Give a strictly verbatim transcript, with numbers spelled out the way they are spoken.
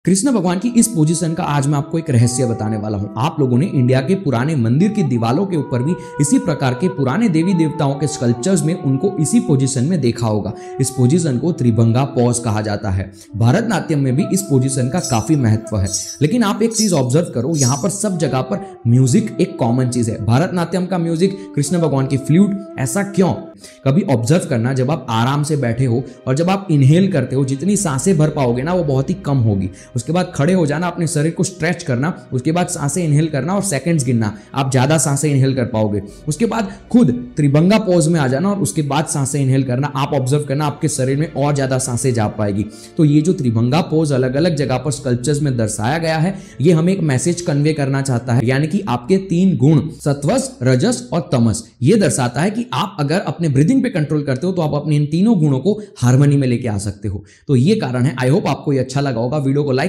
कृष्ण भगवान की इस पोजीशन का आज मैं आपको एक रहस्य बताने वाला हूं। आप लोगों ने इंडिया के पुराने मंदिर की दीवारों के ऊपर भी इसी प्रकार के पुराने देवी देवताओं के स्कल्पचर्स में उनको इसी पोजीशन में देखा होगा। इस पोजीशन को त्रिभंगा पॉज कहा जाता है। भरतनाट्यम में भी इस पोजीशन का काफी महत्व है। लेकिन आप एक चीज ऑब्जर्व करो, यहाँ पर सब जगह पर म्यूजिक एक कॉमन चीज है। भरतनाट्यम का म्यूजिक, कृष्ण भगवान की फ्लूट, ऐसा क्यों? कभी ऑब्जर्व करना, जब आप आराम से बैठे हो और जब आप इनहेल करते हो, जितनी सांसें भर पाओगे ना वो बहुत ही कम होगी। उसके बाद खड़े हो जाना, अपने शरीर को स्ट्रेच करना, उसके बाद सांसें इनहेल करना और सेकंड्स गिनना, आप ज्यादा सांसें इनहेल कर पाओगे। उसके बाद खुद त्रिभंगा पोज में आ जाना और उसके बाद सांसें इनहेल करना, आप ऑब्जर्व करना आपके शरीर में और ज्यादा सांसें जा पाएगी। तो ये जो त्रिभंगा पोज अलग अलग जगह पर स्कल्पचर्स में दर्शाया गया है, ये हमें एक मैसेज कन्वे करना चाहता है, यानी कि आपके तीन गुण सत्वस, रजस और तमस, ये दर्शाता है कि आप अगर अपने ब्रीदिंग पे कंट्रोल करते हो तो आप अपने इन तीनों गुणों को हार्मनी में लेके आ सकते हो। तो ये कारण है। आई होप आपको ये अच्छा लगा होगा। वीडियो को